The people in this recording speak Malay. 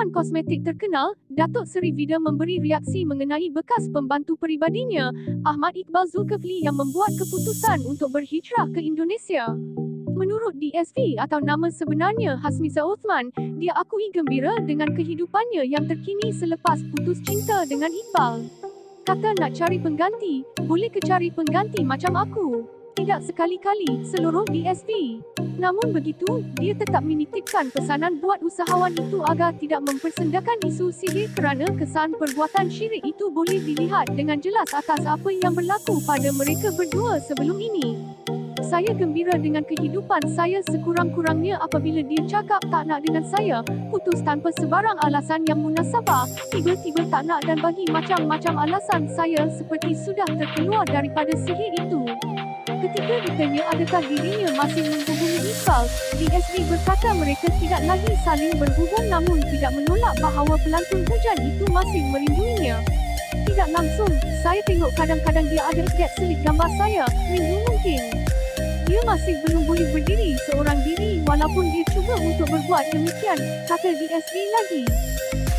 usahawan kosmetik terkenal, Datuk Seri Vida memberi reaksi mengenai bekas pembantu peribadinya, Ahmad Iqbal Zulkifli yang membuat keputusan untuk berhijrah ke Indonesia. Menurut DSV atau nama sebenarnya Hasmiza Othman, dia akui gembira dengan kehidupannya yang terkini selepas putus cinta dengan Iqbal. Kata nak cari pengganti, boleh ke cari pengganti macam aku? Tidak sekali-kali, seluruh DSV. Namun begitu, dia tetap menitipkan pesanan buat usahawan itu agar tidak mempersendakan isu sihir kerana kesan perbuatan syirik itu boleh dilihat dengan jelas atas apa yang berlaku pada mereka berdua sebelum ini. Saya gembira dengan kehidupan saya sekurang-kurangnya apabila dia cakap tak nak dengan saya, putus tanpa sebarang alasan yang munasabah, tiba-tiba tak nak dan bagi macam-macam alasan saya seperti sudah terkeluar daripada sihir itu. Ketika ditanya adakah dirinya masih menghubungi Iqbal, DSV berkata mereka tidak lagi saling berhubung namun tidak menolak bahawa pelantun hujan itu masih merinduinya. Tidak langsung, saya tengok kadang-kadang dia ada update selip gambar saya, minggu mungkin. Dia masih belum boleh berdiri seorang diri walaupun dia cuba untuk berbuat demikian, kata DSV lagi.